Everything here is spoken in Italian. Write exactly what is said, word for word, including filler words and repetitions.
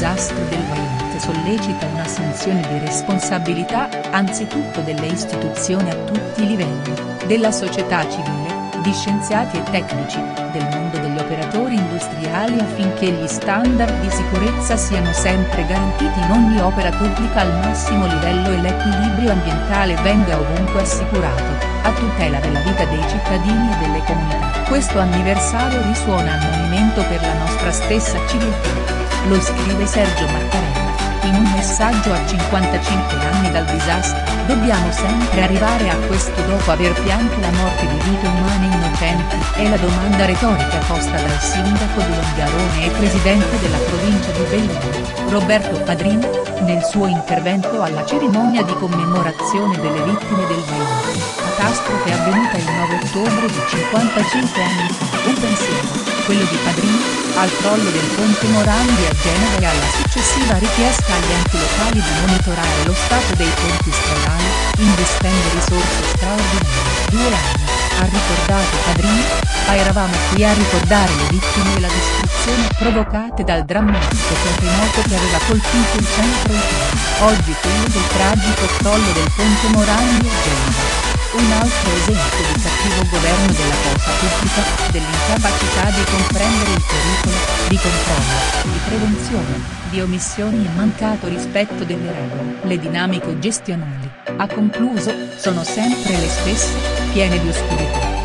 disastro del Vajont sollecita un'assunzione di responsabilità, anzitutto delle istituzioni a tutti i livelli, della società civile, di scienziati e tecnici, del mondo degli operatori industriali affinché gli standard di sicurezza siano sempre garantiti in ogni opera pubblica al massimo livello e l'equilibrio ambientale venga ovunque assicurato, a tutela della vita dei cittadini e delle comunità. Questo anniversario risuona a monumento per la nostra stessa civiltà. Lo scrive Sergio Mattarella, in un messaggio a cinquantacinque anni dal disastro. Dobbiamo sempre arrivare a questo dopo aver pianto la morte di vite umane innocenti, è la domanda retorica posta dal sindaco di Longarone e presidente della provincia di Belluno, Roberto Padrini, nel suo intervento alla cerimonia di commemorazione delle vittime del Vajont, catastrofe avvenuta il nove ottobre di cinquantacinque anni fa. Un pensiero, quello di Padrini, al crollo del ponte Morandi a Genova e alla successiva richiesta agli enti locali di monitorare lo stato dei ponti stradali, investendo risorse straordinarie. Due anni, ha ricordato Padrini, ma eravamo qui a ricordare le vittime e la distruzione provocate dal drammatico terremoto che aveva colpito il centro Italia. Oggi quello del tragico crollo del ponte Morandi a Genova. Un altro esempio di cattivo governo della cosa pubblica, dell'incapacità di comprendere il pericolo, di controllo, di prevenzione, di omissioni e mancato rispetto delle regole. Le dinamiche gestionali, ha concluso, sono sempre le stesse, piene di oscurità.